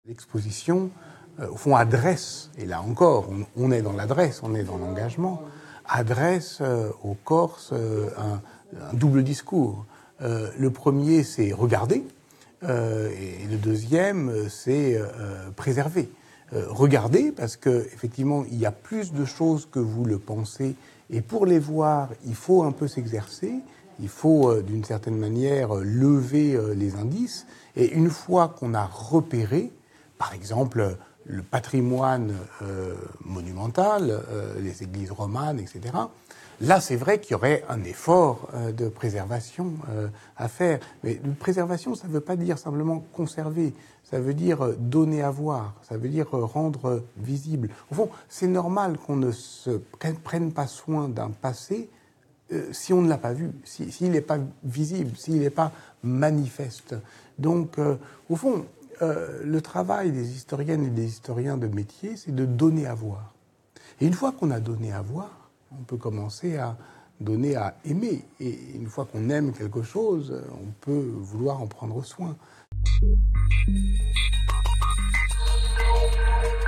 L'exposition, au fond, adresse, et là encore, on est dans l'adresse, on est dans l'engagement, adresse aux Corses un double discours. Le premier, c'est regarder, et le deuxième, c'est préserver. Regarder, parce qu'effectivement, il y a plus de choses que vous le pensez, et pour les voir, il faut un peu s'exercer, il faut, d'une certaine manière, lever les indices, et une fois qu'on a repéré, par exemple, le patrimoine monumental, les églises romanes, etc. Là, c'est vrai qu'il y aurait un effort de préservation à faire. Mais de préservation, ça ne veut pas dire simplement conserver. Ça veut dire donner à voir. Ça veut dire rendre visible. Au fond, c'est normal qu'on ne se prenne pas soin d'un passé si on ne l'a pas vu, s'il n'est pas visible, s'il n'est pas manifeste. Donc, au fond, le travail des historiennes et des historiens de métier, c'est de donner à voir. Et une fois qu'on a donné à voir, on peut commencer à donner à aimer. Et une fois qu'on aime quelque chose, on peut vouloir en prendre soin.